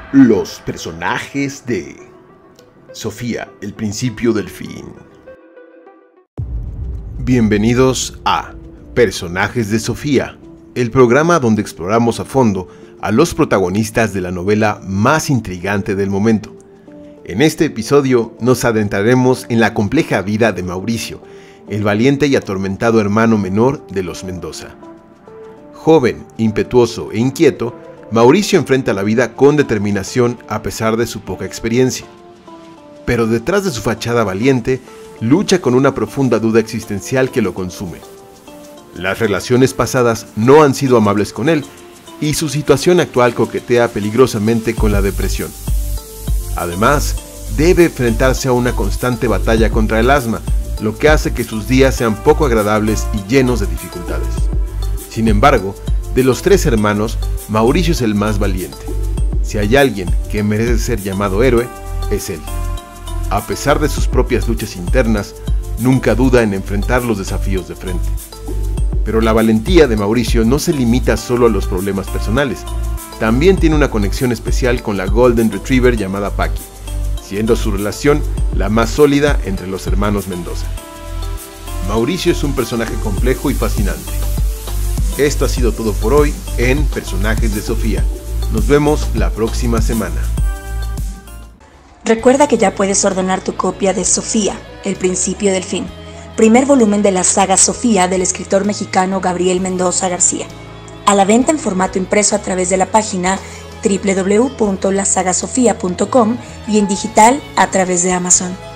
Los personajes de Sofía, el principio del fin. Bienvenidos a Personajes de Sofía, el programa donde exploramos a fondo a los protagonistas de la novela más intrigante del momento. En este episodio nos adentraremos en la compleja vida de Mauricio, el valiente y atormentado hermano menor de los Mendoza. Joven, impetuoso e inquieto, Mauricio enfrenta la vida con determinación a pesar de su poca experiencia. Pero detrás de su fachada valiente, lucha con una profunda duda existencial que lo consume. Las relaciones pasadas no han sido amables con él, y su situación actual coquetea peligrosamente con la depresión. Además, debe enfrentarse a una constante batalla contra el asma, lo que hace que sus días sean poco agradables y llenos de dificultades. Sin embargo, de los tres hermanos, Mauricio es el más valiente. Si hay alguien que merece ser llamado héroe, es él. A pesar de sus propias luchas internas, nunca duda en enfrentar los desafíos de frente. Pero la valentía de Mauricio no se limita solo a los problemas personales. También tiene una conexión especial con la Golden Retriever llamada Paqui, siendo su relación la más sólida entre los hermanos Mendoza. Mauricio es un personaje complejo y fascinante. Esto ha sido todo por hoy en Personajes de Sofía. Nos vemos la próxima semana. Recuerda que ya puedes ordenar tu copia de Sofía, el principio del fin, primer volumen de la saga Sofía del escritor mexicano Gabriel Mendoza García. A la venta en formato impreso a través de la página www.lasagasofia.com y en digital a través de Amazon.